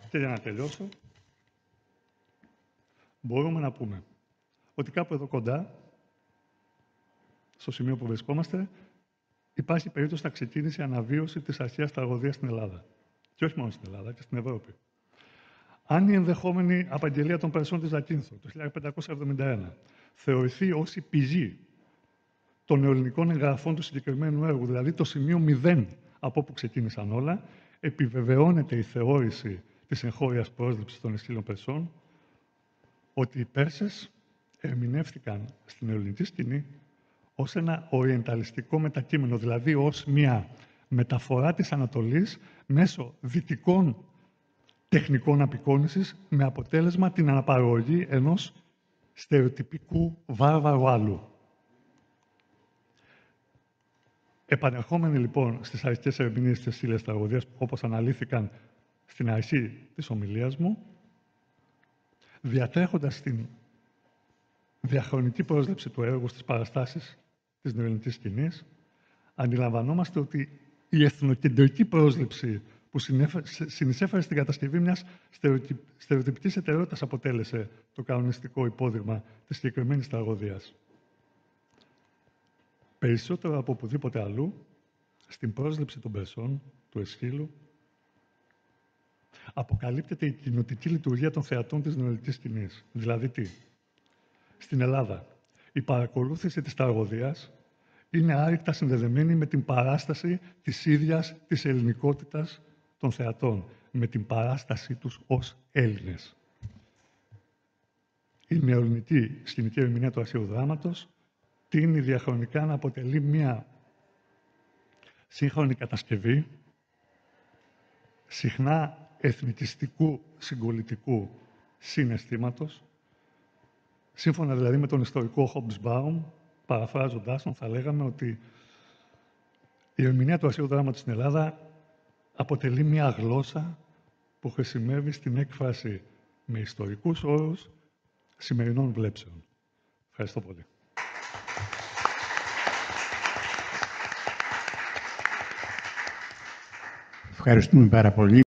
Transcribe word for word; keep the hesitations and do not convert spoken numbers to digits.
Και για να τελειώσω, μπορούμε να πούμε ότι κάπου εδώ κοντά, στο σημείο που βρισκόμαστε, υπάρχει περίπτωση να ξεκίνησε η αναβίωση της αρχαίας τραγωδίας στην Ελλάδα. Και όχι μόνο στην Ελλάδα, και στην Ευρώπη. Αν η ενδεχόμενη απαγγελία των Περσών της Ζακίνθου το χίλια πεντακόσια εβδομήντα ένα θεωρηθεί ως η πηγή των νεοελληνικών εγγραφών του συγκεκριμένου έργου, δηλαδή το σημείο μηδέν από όπου ξεκίνησαν όλα, επιβεβαιώνεται η θεώρηση της εγχώριας πρόσληψης των Εσχύλων Περσών ότι οι Πέρσες ερμηνεύτηκαν στην ελληνική σκηνή ως ένα οριενταλιστικό μετακείμενο, δηλαδή ως μια μεταφορά της Ανατολής μέσω δυτικών τεχνικών απεικόνησης με αποτέλεσμα την αναπαραγωγή ενός στερεοτυπικού βάρβαρου άλλου. Επανερχόμενοι λοιπόν στις αρχικές ερμηνείες της Εσχύλιας τραγωδίας, όπως αναλύθηκαν στην αρχή της ομιλίας μου, διατρέχοντας την διαχρονική πρόσληψη του έργου στις παραστάσεις της νεοελληνικής σκηνής, αντιλαμβανόμαστε ότι η εθνοκεντρική πρόσληψη που συνεισέφερε στην κατασκευή μιας στερεοτυπικής εταιρεότητας αποτέλεσε το κανονιστικό υπόδειγμα της συγκεκριμένης τραγωδίας. Περισσότερο από οπουδήποτε αλλού, στην πρόσληψη των Περσών, του Εσχύλου, αποκαλύπτεται η κοινοτική λειτουργία των θεατών της νεοελληνικής σκηνής. Δηλαδή τι? Στην Ελλάδα, η παρακολούθηση της τραγωδίας είναι άρρηκτα συνδεδεμένη με την παράσταση της ίδιας της ελληνικότητας των θεατών, με την παράστασή τους ως Έλληνες. Η νεοελληνική σκηνική ερμηνεία του αρχαίου δράματος τείνει διαχρονικά να αποτελεί μια σύγχρονη κατασκευή, συχνά εθνικιστικού συγκολητικού συναισθήματος, σύμφωνα δηλαδή με τον ιστορικό Hobsbawm, παραφράζοντάς τον, θα λέγαμε ότι η ερμηνεία του αρχαίου δράματος στην Ελλάδα αποτελεί μια γλώσσα που χρησιμεύει στην έκφραση με ιστορικούς όρους σημερινών βλέψεων. Ευχαριστώ πολύ. Ευχαριστούμε πάρα πολύ.